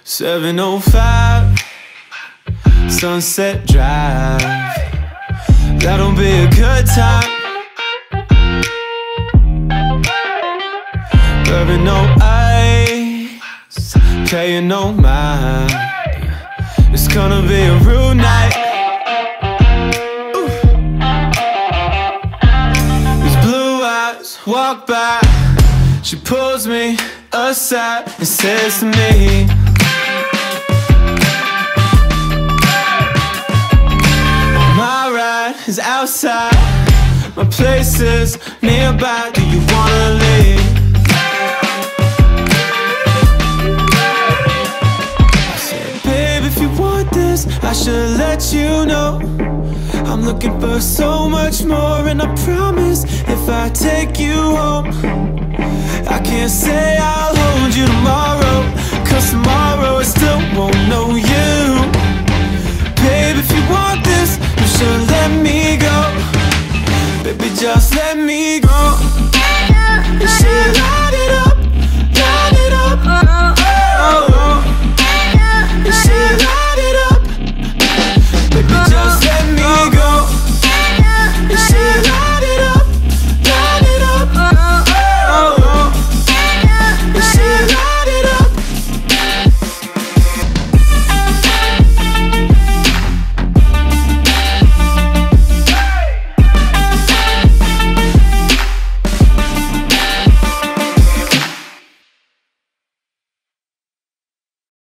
7:05 Sunset Drive. That'll be a good time. Bourbon, no ice, paying no mind. It's gonna be a rude night. Ooh. These blue eyes walk by. She pulls me aside and says to me, my ride is outside, my place is nearby. Do you wanna leave? I said, babe, if you want this, I should let you know. I'm looking for so much more, and I promise if I take you home, I can't say I'll hold you tomorrow, 'cause tomorrow I still won't know you. Babe, if you want this, you should let me go. Baby, just let